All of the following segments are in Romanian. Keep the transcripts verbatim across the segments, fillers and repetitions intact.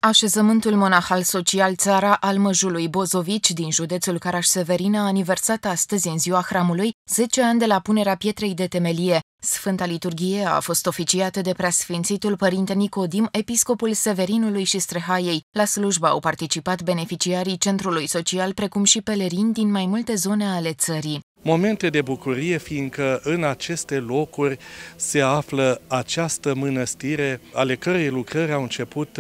Așezământul monahal social Țara Almăjului Bozovici din județul Caraș-Severin a aniversat astăzi, în ziua hramului, zece ani de la punerea pietrei de temelie. Sfânta liturghie a fost oficiată de preasfințitul părinte Nicodim, episcopul Severinului și Strehaiei. La slujbă au participat beneficiarii centrului social, precum și pelerini din mai multe zone ale țării. Momente de bucurie, fiindcă în aceste locuri se află această mănăstire, ale cărei lucrări au început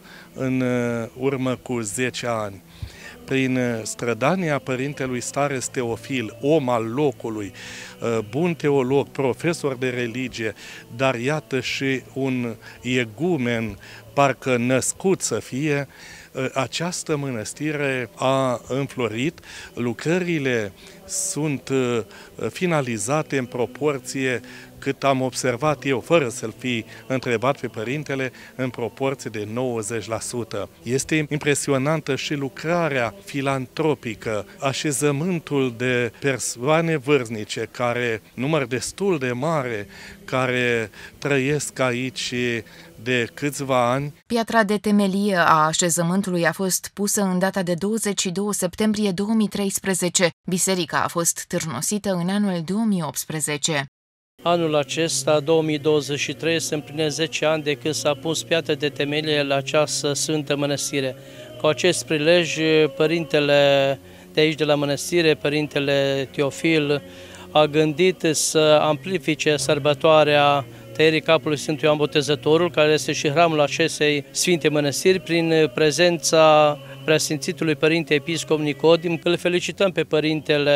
în urmă cu zece ani. Prin strădania părintelui Stareț Teofil, om al locului, bun teolog, profesor de religie, dar iată și un iegumen, parcă născut să fie, această mănăstire a înflorit. Lucrările sunt finalizate în proporție, cât am observat eu, fără să-l fi întrebat pe părintele, în proporție de nouăzeci la sută. Este impresionantă și lucrarea filantropică, așezământul de persoane vârstnice, care, număr destul de mare, care trăiesc aici de câțiva ani. Piatra de temelie a așezământului a fost pusă în data de douăzeci și doi septembrie două mii treisprezece. Biserica a fost târnosită în anul două mii optsprezece. Anul acesta, două mii douăzeci și trei, se împlinesc zece ani de când s-a pus piatra de temelie la această sfântă mănăstire. Cu acest prilej, părintele de aici de la mănăstire, părintele Teofil, a gândit să amplifice sărbătoarea tăierii capului Sfântului Ioan Botezătorul, care este și hramul acestei sfinte mănăstiri, prin prezența preasfințitului părinte episcop Nicodim. Îl felicităm pe părintele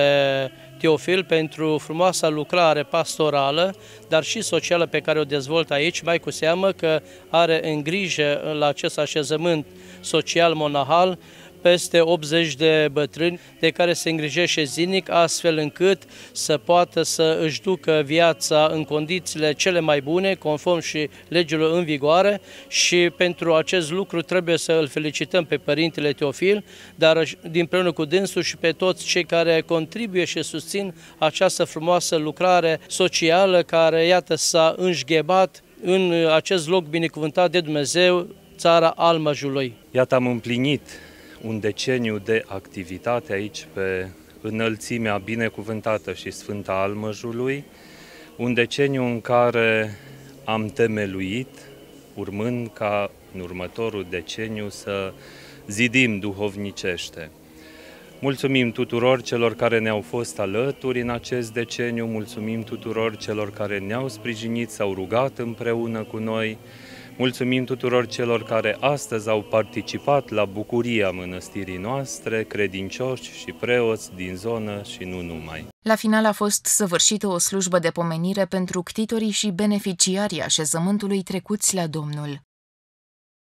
Teofil pentru frumoasa lucrare pastorală, dar și socială pe care o dezvoltă aici, mai cu seamă că are în grijă la acest așezământ social monahal peste optzeci de bătrâni de care se îngrijește zilnic, astfel încât să poată să își ducă viața în condițiile cele mai bune, conform și legilor în vigoare, și pentru acest lucru trebuie să îl felicităm pe părintele Teofil, dar dinpreună cu dânsul și pe toți cei care contribuie și susțin această frumoasă lucrare socială care, iată, s-a înșghebat în acest loc binecuvântat de Dumnezeu, Țara Almăjului. Iată, am împlinit un deceniu de activitate aici pe înălțimea binecuvântată și sfântă a Almăjului, un deceniu în care am temeluit, urmând ca în următorul deceniu să zidim duhovnicește. Mulțumim tuturor celor care ne-au fost alături în acest deceniu, mulțumim tuturor celor care ne-au sprijinit, s-au rugat împreună cu noi. Mulțumim tuturor celor care astăzi au participat la bucuria mănăstirii noastre, credincioși și preoți din zonă și nu numai. La final a fost săvârșită o slujbă de pomenire pentru ctitorii și beneficiarii așezământului trecuți la Domnul.